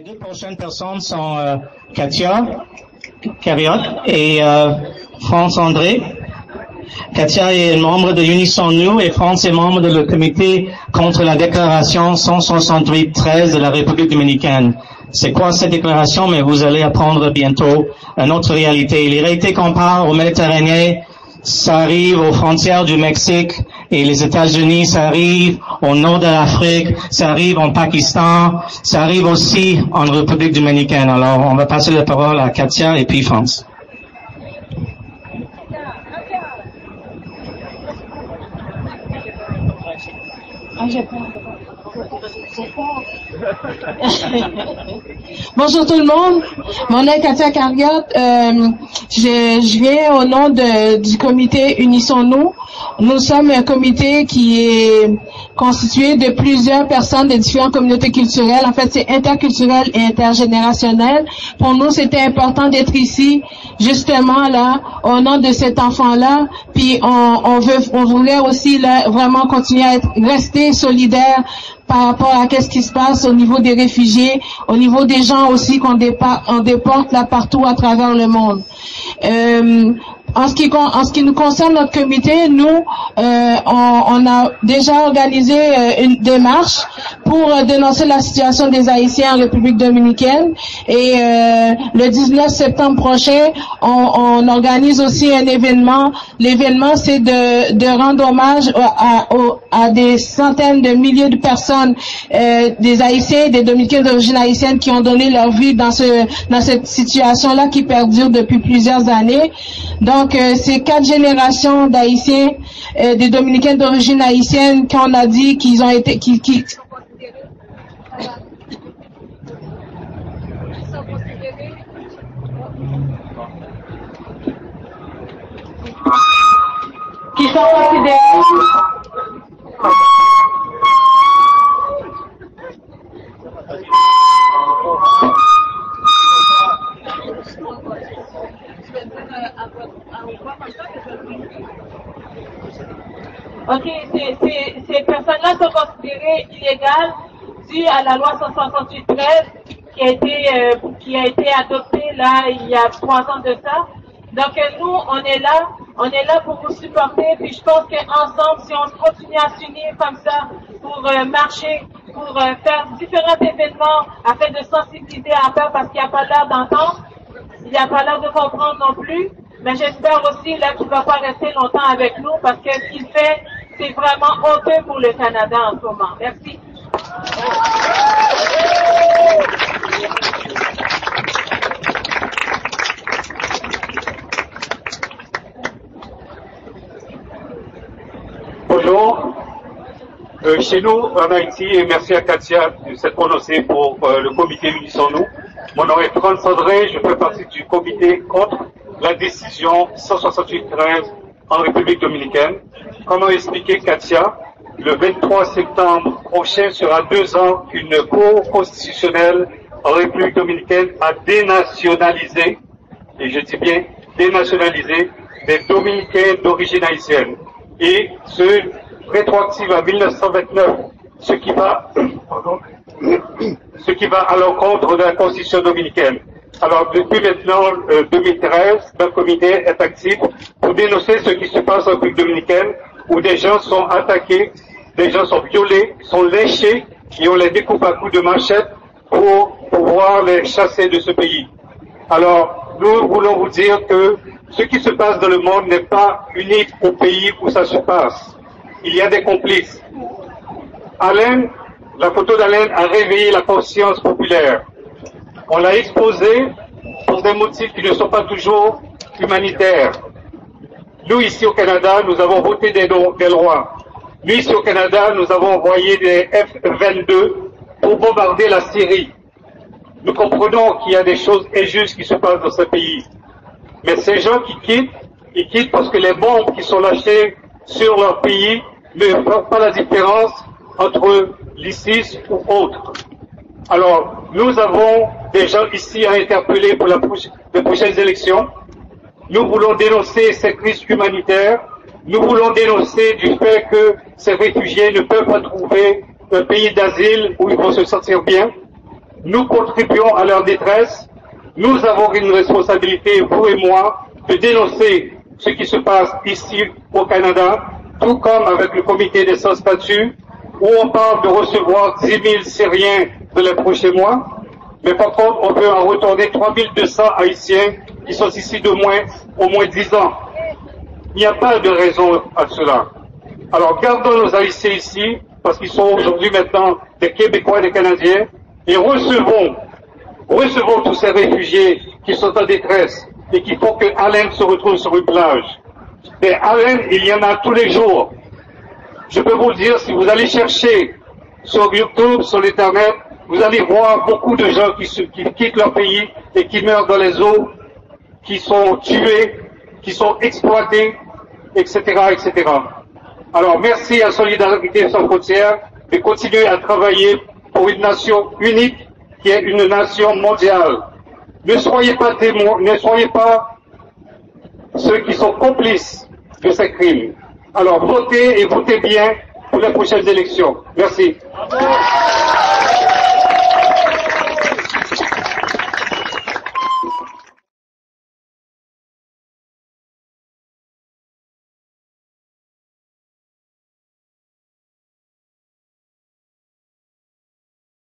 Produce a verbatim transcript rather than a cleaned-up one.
deux prochaines personnes sont euh, Katia Carriot et euh, France André. Katia est membre de Unissons Nous et France est membre de le comité contre la déclaration cent soixante-huit treize de la République dominicaine. C'est quoi cette déclaration? Mais vous allez apprendre bientôt une autre réalité. Les réalités qu'on parle au Méditerranée, ça arrive aux frontières du Mexique et les États-Unis, ça arrive au nord de l'Afrique, ça arrive en Pakistan, ça arrive aussi en République dominicaine. Alors, on va passer la parole à Katia et puis France. Bonjour tout le monde, mon nom est Katia Carriot, euh, je, je viens au nom de, du comité Unissons Nous. Nous sommes un comité qui est constitué de plusieurs personnes de différentes communautés culturelles. En fait, c'est interculturel et intergénérationnel. Pour nous, c'était important d'être ici, justement là, au nom de cet enfant-là. Puis on, on veut, on voulait aussi là, vraiment continuer à être, rester solidaires par rapport à qu'est-ce qui se passe au niveau des réfugiés, au niveau des gens aussi qu'on dépa- on déporte là partout à travers le monde. Euh, en ce qui en ce qui nous concerne, notre comité, nous euh, on, on a déjà organisé euh, une démarche pour euh, dénoncer la situation des Haïtiens en République dominicaine et euh, le dix-neuf septembre prochain, on, on organise aussi un événement. L'événement, c'est de, de rendre hommage à, à, à des centaines de milliers de personnes, euh, des Haïtiens, des Dominicains d'origine haïtienne qui ont donné leur vie dans ce dans cette situation-là qui perdure depuis plusieurs années. Donc, euh, c'est quatre générations d'Haïtiens, euh, des Dominicains d'origine haïtienne, qu'on a dit qu'ils ont été, qui, qui, qui sont considérés, qui sont considérés Ok, ces, ces, ces personnes-là sont considérées illégales dues à la loi cent soixante-huit treize qui a été euh, qui a été adoptée là il y a trois ans de ça. Donc euh, nous, on est là, on est là pour vous supporter. Puis je pense qu'ensemble, si on continue à s'unir comme ça pour euh, marcher, pour euh, faire différents événements afin de sensibiliser à peur, parce qu'il n'y a pas l'air d'entendre, il n'y a pas l'air de comprendre non plus. Mais j'espère aussi là qu'il ne va pas rester longtemps avec nous parce que ce qu'il fait, c'est vraiment honteux pour le Canada en ce moment. Merci. Bonjour. Euh, chez nous, en Haïti, et merci à Katia de s'être prononcée pour euh, le comité Unissons Nous. Mon nom est France André, je fais partie du comité contre la décision cent soixante-huit treize en République dominicaine. Comment expliquer, Katia? Le vingt-trois septembre prochain sera deux ans qu'une cour constitutionnelle en République dominicaine a dénationalisé, et je dis bien dénationalisé, les Dominicains d'origine haïtienne. Et ce rétroactive à mille neuf cent vingt-neuf, ce qui va, pardon, ce qui va à l'encontre de la Constitution dominicaine. Alors, depuis maintenant, euh, deux mille treize, le comité est actif pour dénoncer ce qui se passe en République dominicaine, où des gens sont attaqués, des gens sont violés, sont léchés, et on les découpe à coups de machette pour pouvoir les chasser de ce pays. Alors, nous voulons vous dire que ce qui se passe dans le monde n'est pas unique au pays où ça se passe. Il y a des complices. Alain, la photo d'Alain a réveillé la conscience populaire. On l'a exposé pour des motifs qui ne sont pas toujours humanitaires. Nous, ici au Canada, nous avons voté des, des lois. Nous, ici au Canada, nous avons envoyé des F vingt-deux pour bombarder la Syrie. Nous comprenons qu'il y a des choses injustes qui se passent dans ce pays. Mais ces gens qui quittent, ils quittent parce que les bombes qui sont lâchées sur leur pays ne font pas la différence entre l'ISIS ou autre. Alors, nous avons des gens ici à interpeller pour la proche, les prochaines élections. Nous voulons dénoncer cette crise humanitaire. Nous voulons dénoncer du fait que ces réfugiés ne peuvent pas trouver un pays d'asile où ils vont se sentir bien. nous contribuons à leur détresse. Nous avons une responsabilité, vous et moi, de dénoncer ce qui se passe ici au Canada, tout comme avec le comité des sans statut, où on parle de recevoir dix mille Syriens dans les prochains mois, mais par contre, on veut en retourner trois mille deux cents Haïtiens qui sont ici de moins, au moins dix ans. Il n'y a pas de raison à cela. Alors, gardons nos Haïtiens ici, parce qu'ils sont aujourd'hui maintenant des Québécois et des Canadiens, et recevons, recevons tous ces réfugiés qui sont en détresse et qui font que Allen se retrouve sur une plage. Mais Allen, il y en a tous les jours. Je peux vous le dire, si vous allez chercher sur YouTube, sur l'Internet, vous allez voir beaucoup de gens qui, se, qui quittent leur pays et qui meurent dans les eaux, qui sont tués, qui sont exploités, et cetera, et cetera. Alors, merci à Solidarité sans frontières de continuer à travailler pour une nation unique qui est une nation mondiale. Ne soyez pas témoins, ne soyez pas ceux qui sont complices de ces crimes. Alors, votez et votez bien pour les prochaines élections. Merci.